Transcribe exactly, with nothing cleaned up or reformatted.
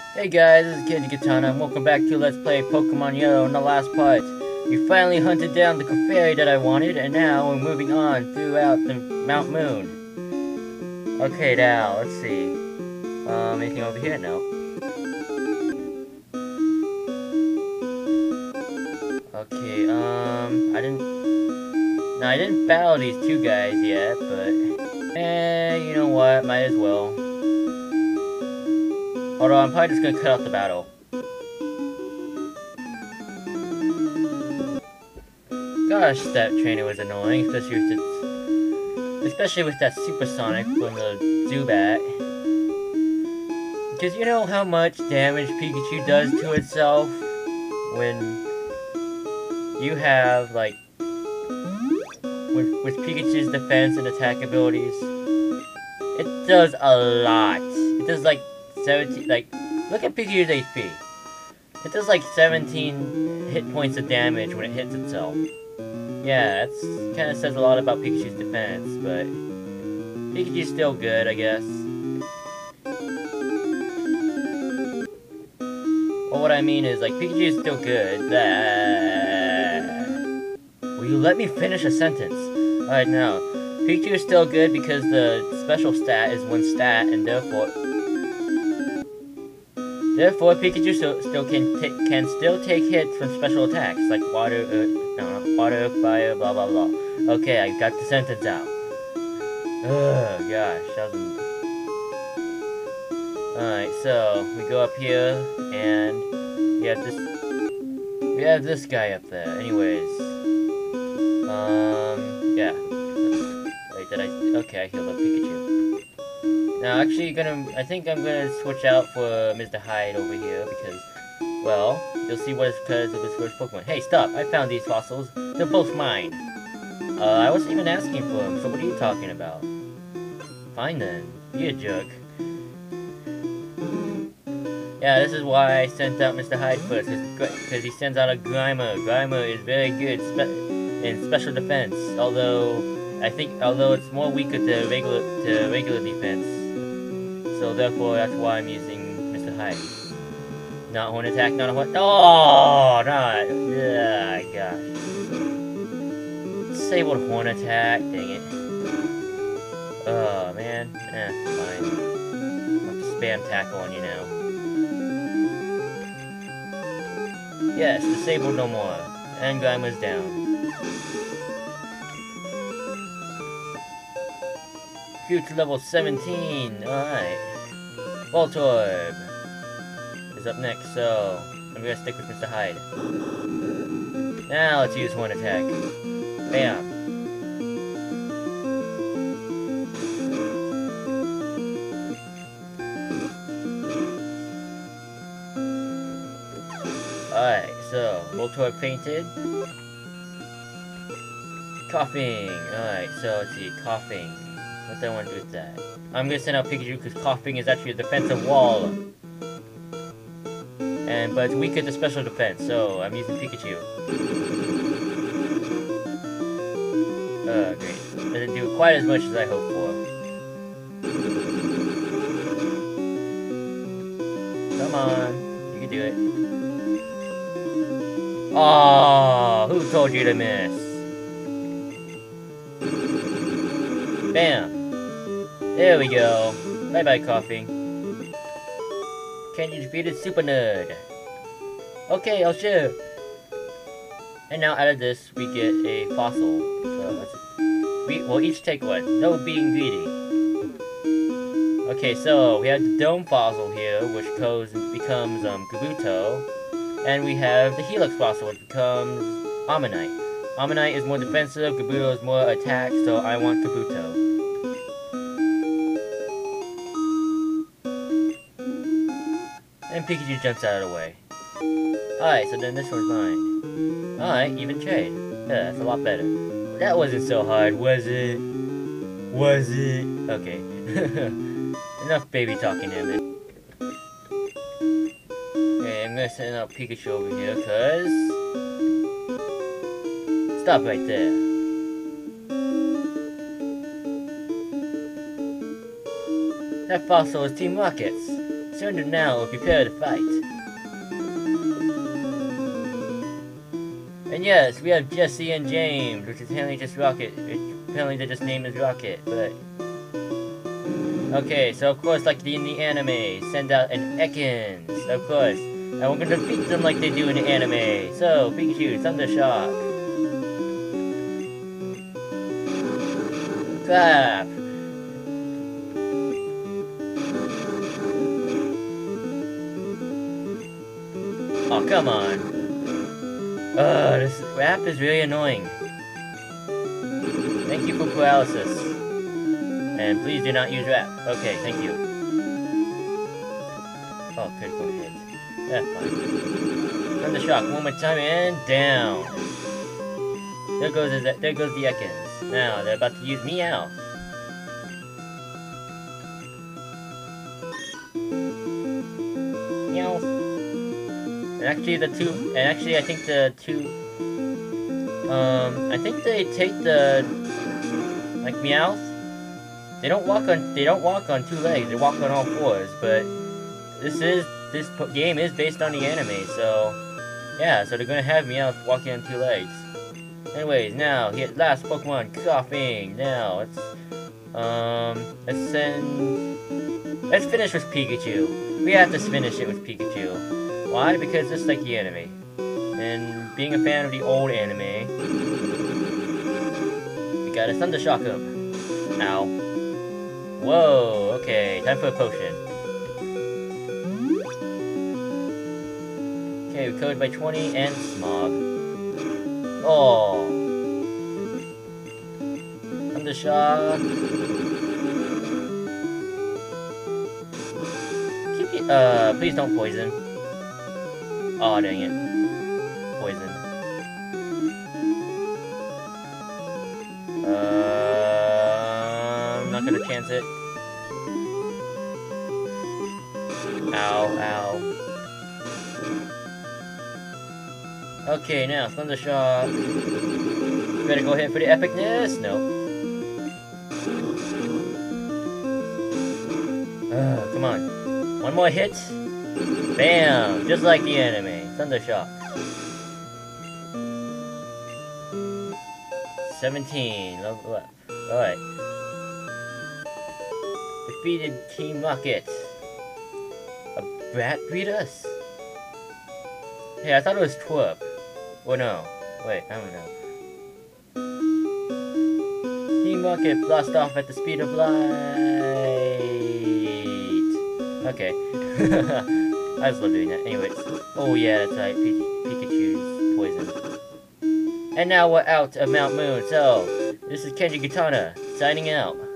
Hey guys, this is Kenji Katana, and welcome back to Let's Play Pokemon Yellow in the last part. We finally hunted down the Clefairy that I wanted, and now we're moving on throughout the Mount Moon. Okay, now, let's see. Um, anything over here? No. Okay, um, I didn't... No, I didn't battle these two guys yet, but... Eh, you know what, might as well. Although, I'm probably just gonna cut out the battle. Gosh, that trainer was annoying, especially with the, especially with that supersonic from the Zubat. Because you know how much damage Pikachu does to itself when you have, like, with, with Pikachu's defense and attack abilities? It does a lot. It does like seventeen, like, look at Pikachu's H P. It does like seventeen hit points of damage when it hits itself. Yeah, that's kind of says a lot about Pikachu's defense, but Pikachu's still good, I guess. Well, what I mean is, like, Pikachu's still good. Blah. Will you let me finish a sentence? Alright, now, Pikachu is still good because the special stat is one stat, and therefore... Therefore, Pikachu still, still can can still take hits from special attacks, like water, uh, no, no, water, fire, blah blah blah. Okay, I got the sentence out. Oh gosh, that was... Alright, so we go up here, and we have this, we have this guy up there. Anyways, um, yeah. Wait, did I? Okay, I healed up Pikachu. Now, actually, gonna, I think I'm gonna switch out for Mister Hyde over here because, well, you'll see what it's because of his first Pokemon. Hey, stop! I found these fossils. They're both mine. Uh, I wasn't even asking for them, so what are you talking about? Fine then. Be a jerk. Yeah, this is why I sent out Mister Hyde first, because he sends out a Grimer. Grimer is very good spe in special defense, although I think, although it's more weaker to regular to regular defense. So therefore, that's why I'm using Mister Hyde. Not Horn Attack, not a Horn... Oh, not... Yeah, gosh. Disabled Horn Attack, dang it. Oh, man. Eh, fine. I'll have to spam tackle on you now. Yes, disabled no more. And Grimer's down. Grew to level seventeen, alright. Voltorb is up next, so I'm gonna stick with Mister Hyde. Now let's use Horn Attack. Bam. Alright, so Voltorb fainted. Coughing. Alright, so let's see, coughing. What do I want to do with that? I'm gonna send out Pikachu because coughing is actually a defensive wall. And but it's weaker to special defense, so I'm using Pikachu. Oh, great. Doesn't do quite as much as I hoped for. Come on. You can do it. Oh, who told you to miss? Bam. There we go. Bye-bye, coughing. Kenji defeated Super Nerd. Okay, I'll share. And now out of this, we get a fossil. So let's, we will each take one. No being greedy. Okay, so we have the Dome fossil here, which goes becomes um Kabuto, and we have the Helix fossil, which becomes Ammonite. Ammonite is more defensive, Kabuto is more attack, so I want Kabuto. And Pikachu jumps out of the way. Alright, so then this one's mine. Alright, even trade. Yeah, that's a lot better. That wasn't so hard, was it? Was it? Okay. Enough baby talking to him. Okay, I'm gonna send out Pikachu over here, cause... Stop right there. That fossil is Team Rocket's. Surrender now or prepare to fight. And yes, we have Jesse and James, which is apparently just Rocket. Which apparently they just named as Rocket, but... Okay, so of course, like in the anime, send out an Ekans, of course. And we're gonna defeat them like they do in the anime. So, Pikachu, Thunder Shock. Clap! Oh, come on. Ugh, this rap is really annoying. Thank you for paralysis. And please do not use rap. Okay, thank you. Oh, critical hit. Yeah, fine. Thunder Shock, one more time, and down. There goes the, there goes the Ekans. Now, they're about to use Meowth. Meowth. And actually the two, and actually I think the two, um, I think they take the, like Meowth, they don't walk on, they don't walk on two legs, they walk on all fours, but this is, this game is based on the anime, so, yeah, so they're gonna have Meowth walking on two legs. Anyways, now, hit last Pokemon, Coughing, now, let's, um, let's send, let's finish with Pikachu. We have to finish it with Pikachu. Why? Because it's like the anime. And being a fan of the old anime, we gotta Thunder Shock him. Ow. Whoa, okay, time for a potion. Okay, we coded by twenty and Smog. Oh. Thunder Shock. Keep it, uh, please don't poison. Oh, dang it. Poison. Uh, I'm not gonna chance it. Ow, ow. Okay, now, Thunder Shock. Better go ahead for the epicness? Nope. Uh, come on. One more hit. Bam! Just like the anime. Thunder Shock. seventeen. Level up. Alright. Defeated Team Rocket. A brat beat us? Hey, I thought it was Twerp. Or no. Wait, I don't know. Team Rocket blast off at the speed of light. Okay. I just love doing that. Anyways. Oh yeah, that's right. P Pikachu's poison. And now we're out of Mount Moon, so this is Kenji Katana signing out.